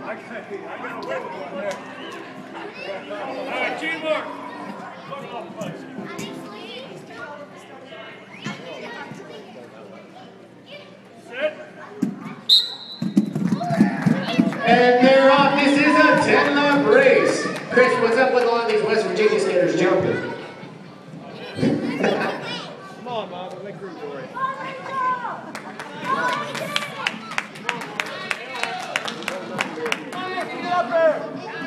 right, teamwork. And they're off. This is a 10-lap race. Chris, what's up with a lot of these West Virginia skaters jumping? Come on, Mom. Make room for it. Get up there.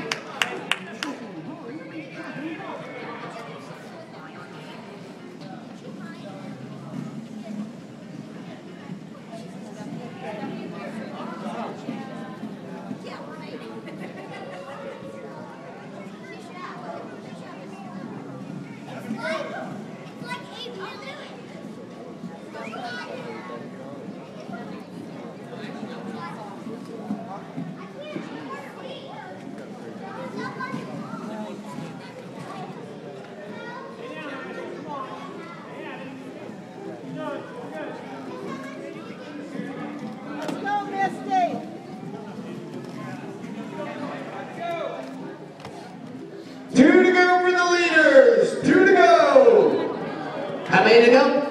Two to go for the leaders. Two to go. How many to go?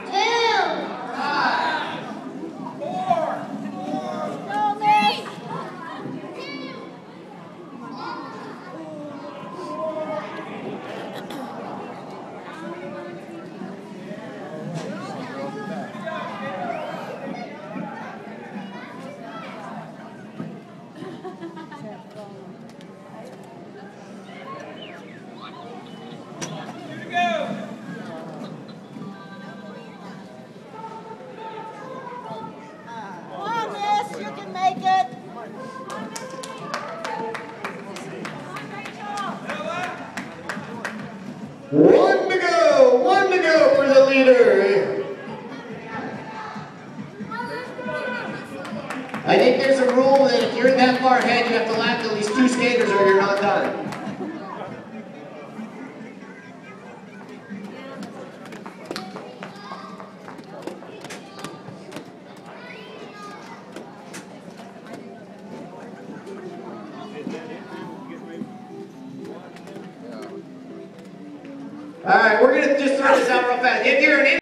One to go for the leader. I think there's a rule that if you're that far ahead, you have to lap at least 2 skaters or you're not done. All right, we're going to just throw this out real fast. If you're an